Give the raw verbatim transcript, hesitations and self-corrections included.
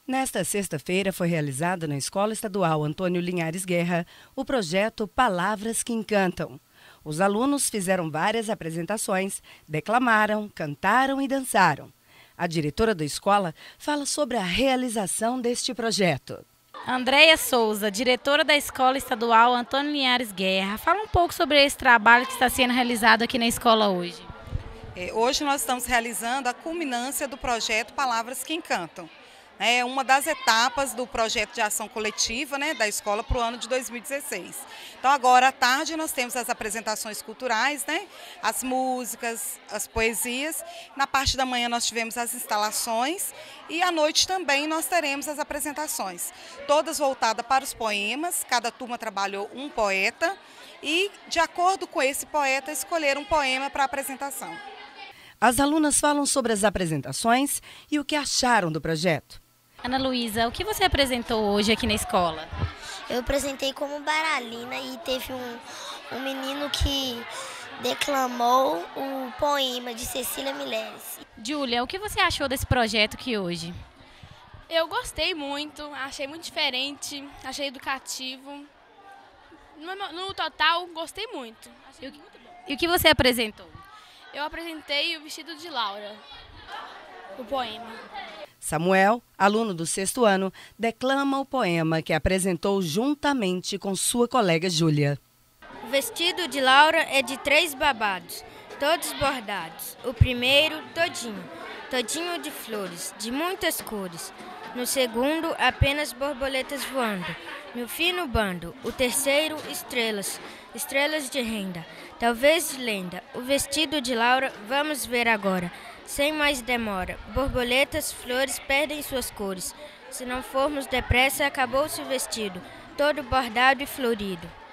Nesta sexta-feira foi realizado na Escola Estadual Antônio Linhares Guerra o projeto Palavras que Encantam. Os alunos fizeram várias apresentações, declamaram, cantaram e dançaram. A diretora da escola fala sobre a realização deste projeto. Andréia Souza, diretora da Escola Estadual Antônio Linhares Guerra, fala um pouco sobre esse trabalho que está sendo realizado aqui na escola hoje. Hoje nós estamos realizando a culminância do projeto Palavras que Encantam. É uma das etapas do projeto de ação coletiva, né, da escola para o ano de dois mil e dezesseis. Então agora à tarde nós temos as apresentações culturais, né, as músicas, as poesias. Na parte da manhã nós tivemos as instalações e à noite também nós teremos as apresentações. Todas voltadas para os poemas, cada turma trabalhou um poeta e de acordo com esse poeta escolheram um poema para a apresentação. As alunas falam sobre as apresentações e o que acharam do projeto. Ana Luísa, o que você apresentou hoje aqui na escola? Eu apresentei como Baralina e teve um, um menino que declamou o poema de Cecília Miles. Júlia, o que você achou desse projeto aqui hoje? Eu gostei muito, achei muito diferente, achei educativo. No, no total, gostei muito. Achei e, muito bom. E o que você apresentou? Eu apresentei o Vestido de Laura, o poema. Samuel, aluno do sexto ano, declama o poema que apresentou juntamente com sua colega Júlia. O vestido de Laura é de três babados, todos bordados. O primeiro, todinho, todinho de flores, de muitas cores. No segundo, apenas borboletas voando, no fino bando. O terceiro, estrelas, estrelas de renda, talvez de lenda. O vestido de Laura, vamos ver agora. Sem mais demora, borboletas, flores perdem suas cores. Se não formos depressa, acabou-se o vestido, todo bordado e florido.